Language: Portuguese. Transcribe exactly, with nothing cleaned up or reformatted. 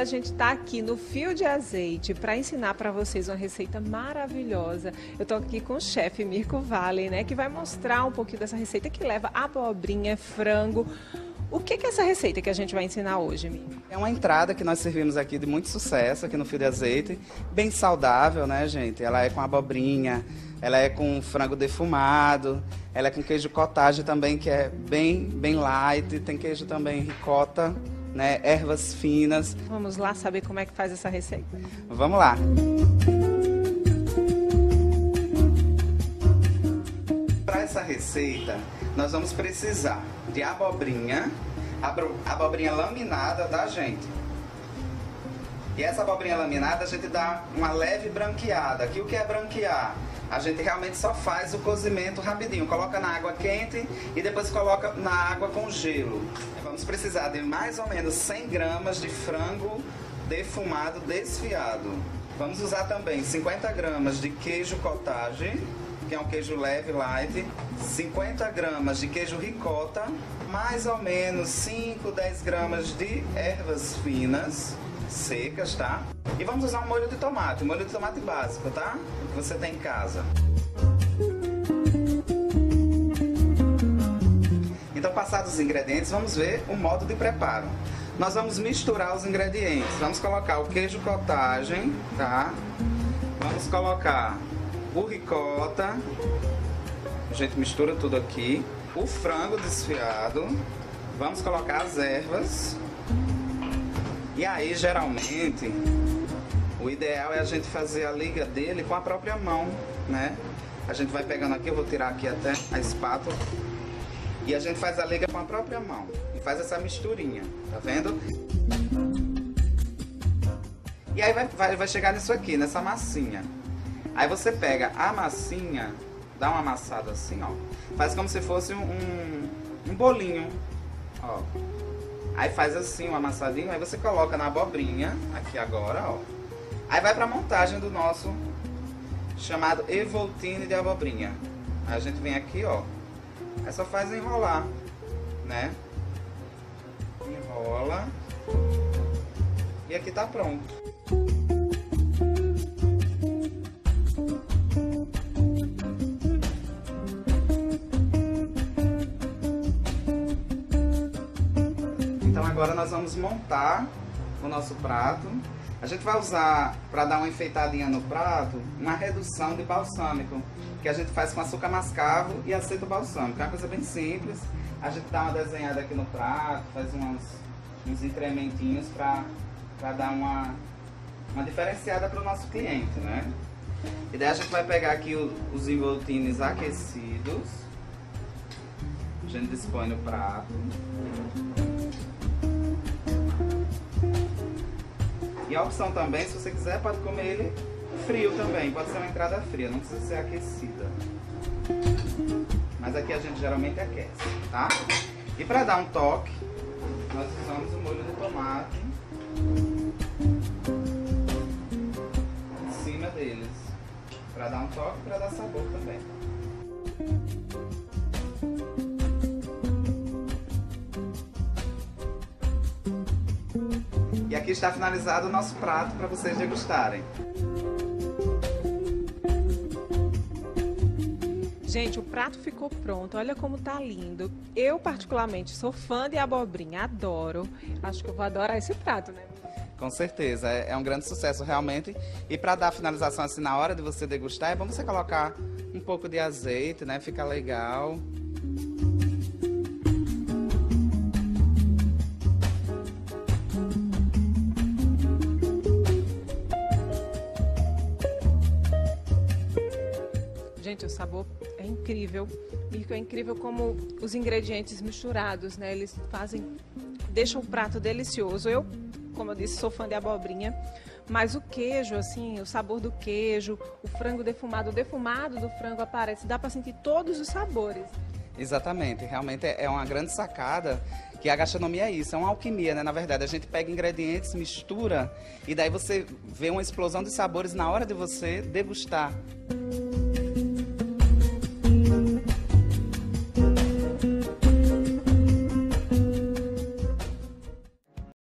a gente está aqui no Fio de Azeite para ensinar para vocês uma receita maravilhosa. Eu estou aqui com o chefe Mirko Vale, né, que vai mostrar um pouquinho dessa receita que leva abobrinha, frango. O que que é essa receita que a gente vai ensinar hoje, Mirko? É uma entrada que nós servimos aqui de muito sucesso aqui no Fio de Azeite, bem saudável, né, gente? Ela é com abobrinha, ela é com frango defumado, ela é com queijo cottage também, que é bem, bem light, tem queijo também ricota, né, ervas finas. Vamos lá saber como é que faz essa receita. Vamos lá. Para essa receita, nós vamos precisar de abobrinha, abobrinha laminada, tá, gente? E essa abobrinha laminada a gente dá uma leve branqueada. Aqui o que é branquear? A gente realmente só faz o cozimento rapidinho. Coloca na água quente e depois coloca na água com gelo. Vamos precisar de mais ou menos cem gramas de frango defumado desfiado. Vamos usar também cinquenta gramas de queijo cottage, que é um queijo leve, light, cinquenta gramas de queijo ricota, mais ou menos cinco, dez gramas de ervas finas, secas, tá? E vamos usar um molho de tomate, um molho de tomate básico, tá? Que você tem em casa. Então, passados os ingredientes, vamos ver o modo de preparo. Nós vamos misturar os ingredientes. Vamos colocar o queijo cottage, tá? Vamos colocar o ricota, a gente mistura tudo aqui, o frango desfiado, vamos colocar as ervas, e aí geralmente o ideal é a gente fazer a liga dele com a própria mão, né? A gente vai pegando aqui, eu vou tirar aqui até a espátula, e a gente faz a liga com a própria mão, e faz essa misturinha, tá vendo? E aí vai, vai, vai chegar nisso aqui, nessa massinha. Aí você pega a massinha, dá uma amassada assim, ó. Faz como se fosse um, um, um bolinho, ó. Aí faz assim, um amassadinho, aí você coloca na abobrinha, aqui agora, ó. Aí vai pra montagem do nosso chamado evoltine de abobrinha. Aí a gente vem aqui, ó. Aí só faz enrolar, né? Enrola. E aqui tá pronto. Então agora nós vamos montar o nosso prato. A gente vai usar, para dar uma enfeitadinha no prato, uma redução de balsâmico, que a gente faz com açúcar mascavo e aceto balsâmico. É uma coisa bem simples. A gente dá uma desenhada aqui no prato, faz uns, uns incrementinhos para dar uma, uma diferenciada para o nosso cliente, né? E daí a gente vai pegar aqui o, os envoltines aquecidos. A gente dispõe no prato. E a opção também, se você quiser, pode comer ele frio também. Pode ser uma entrada fria, não precisa ser aquecida. Mas aqui a gente geralmente aquece, tá? E para dar um toque, nós usamos o molho de tomate em cima deles. Para dar um toque e para dar sabor também. E aqui está finalizado o nosso prato para vocês degustarem. Gente, o prato ficou pronto, olha como tá lindo. Eu, particularmente, sou fã de abobrinha, adoro. Acho que eu vou adorar esse prato, né? Com certeza, é um grande sucesso realmente. E para dar a finalização assim, na hora de você degustar, é bom você colocar um pouco de azeite, né? Fica legal. Gente, o sabor é incrível. E é incrível como os ingredientes misturados, né? Eles fazem, deixam o prato delicioso. Eu, como eu disse, sou fã de abobrinha. Mas o queijo, assim, o sabor do queijo, o frango defumado, o defumado do frango aparece. Dá para sentir todos os sabores. Exatamente. Realmente é uma grande sacada que a gastronomia é isso, é uma alquimia, né? Na verdade, a gente pega ingredientes, mistura e daí você vê uma explosão de sabores na hora de você degustar.